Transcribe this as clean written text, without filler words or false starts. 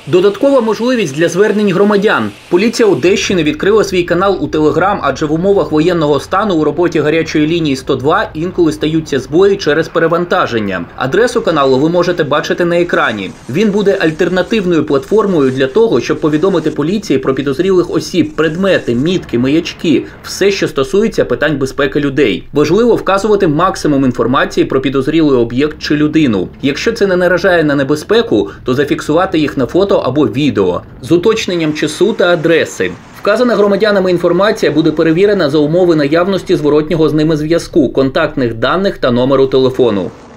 Додаткова можливість для звернень громадян. Поліція Одещини відкрила свій канал у Телеграм, адже в умовах воєнного стану у роботі гарячої лінії 102 інколи стаються збої через перевантаження. Адресу каналу ви можете бачити на екрані. Він буде альтернативною платформою для того, щоб повідомити поліції про підозрілих осіб, предмети, мітки, маячки – все, що стосується питань безпеки людей. Важливо вказувати максимум інформації про підозрілий об'єкт чи людину. Якщо це не наражає на небезпеку, то зафіксувати їх на фото або відео з уточненням часу та адреси. Вказана громадянами інформація буде перевірена за умови наявності зворотнього з ними зв'язку, контактних даних та номеру телефону.